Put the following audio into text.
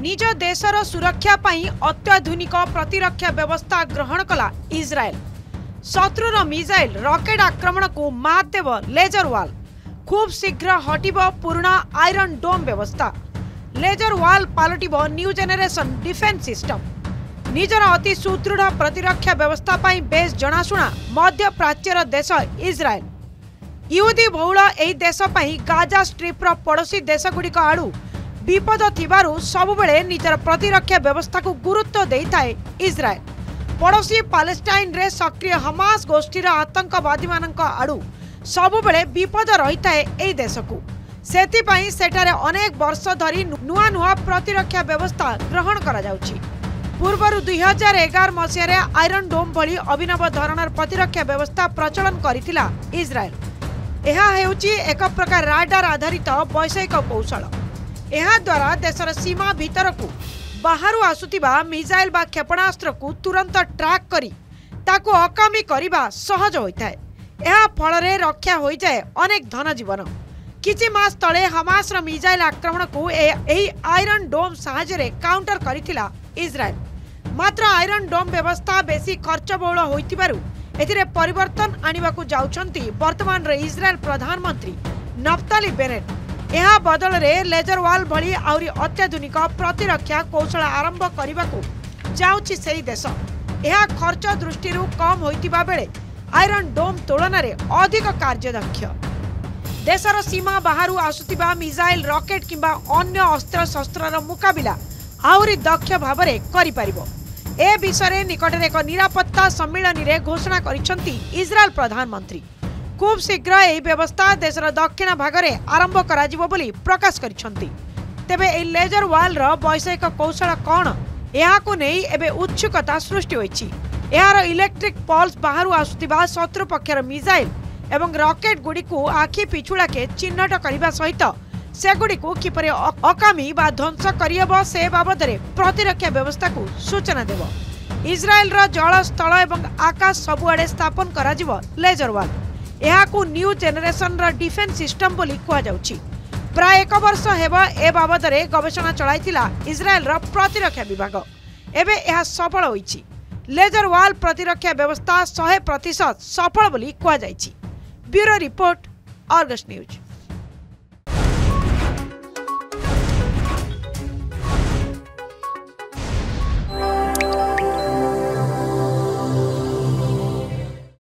निज देशर सुरक्षा पई अत्याधुनिक प्रतिरक्षा व्यवस्था ग्रहण कला इजराइल। शत्रुर मिसाइल रॉकेट आक्रमण को मात देव लेजर वाल। खूब शीघ्र हटिब पुराना आयरन डोम व्यवस्था। लेजर वाल पालटिब न्यू जेनेरेशन डिफेन्स सिस्टम। निजर अति सुदृढ़ प्रतिरक्षा व्यवस्था पई बेस जनाशुना मध्य प्राच्यर देश इजराइल। इहुदी बहुल एही देश पई गाजा स्ट्रिप्र पड़ोशी देशगुड़िक आड़ू विपद थिबारु सबुबेले निजर प्रतिरक्षा व्यवस्था को गुरुत्व देइथाए इजराइल। पड़ोशी पालेस्टाइन रे सक्रिय हमास गोष्ठीर आतंकवादी मानक आड़ू सबुबेले विपद रहिथाए एही देश को। सेथिपई सेठारे अनेक वर्ष धरी नुआ नुआ प्रतिरक्षा व्यवस्था ग्रहण करा जाउछि। पूर्वरु 2011 मसीह आयरन डोम भली अभिनव धरणर प्रतिरक्षा व्यवस्था प्रचलन करिथिला इजराइल। यह हेउछि एक प्रकार राडार आधारित वैषयिक कौशल। यह द्वारा देशर सीमा भीतर को बाहर आसुतिबा मिसाइल बा क्षेपणास्त्र को तुरंत ट्रैक करी ताको अकामी करिबा सहज होइथाय। यह फल रे रक्षा होई जाए अनेक धन जीवन। किछि मास तले हमासर मिसाइल आक्रमण को एही आयरन डोम साहाय्य काउंटर करिथिला इजराइल। मात्र आयरन डोम व्यवस्था बेसी खर्चबहुल होइतिबारु एथिरे परिवर्तन आनिबाकू जाउछंती वर्तमान रे इजराइल प्रधानमंत्री नफ्ताली बेनेट। यह बदल रे लेजर वाल भली आउरी अत्याधुनिक प्रतिरक्षा कौशल आरंभ करने जाउछि सेही देश। यह खर्च दृष्टि कम होइतिबा बेले आयरन डोम तुलन में अधिक कार्यदक्ष। देशर सीमा बाहर आसुतिबा मिसाइल रॉकेट किंबा अन्य अस्त्र शस्त्रर मुकाबिला आउरी दक्ष भावरे करि परिबो। ए विषय निकटरे एक निरापत्ता सम्मेलन रे घोषणा करिसंती इजराइल प्रधानमंत्री। खूब शीघ्र यह व्यवस्था देशर दक्षिण भागरे आरंभ कराजिबो बोली प्रकाश करिसंती। तेबे ए लेजर वाल रो वैषयिक कौशल कौन याकू नै एबे उत्सुकता सृष्टि होइछि। यार इलेक्ट्रिक पल्स बाहर आसुतिबा शत्रु पक्षर मिसाइल एवं रॉकेट गुडी को आखि पिछुड़ा के चिन्हट करने सहित सेगुडी को किपरि अकामी बा ध्वंस करियब से बाबद प्रतिरक्षा व्यवस्था को सूचना देव। इजराइल रो जल स्थल एवं आकाश सबुआडे स्थापन कराजिबो लेजर वाल। यहाकू न्यू जेनेरेशन रो डिफेन्स सिस्टम बोली कुआ जाउछि। प्राय 1 वर्ष हेबा ए बाबद गवेषणा चलाइथिला इजराइल रो प्रतिरक्षा विभाग। एबे यह सफल होइछि। लेजर वाल प्रतिरक्षा व्यवस्था 100% सफल बोली कुआ जाइछि। Bureau report, Argus news.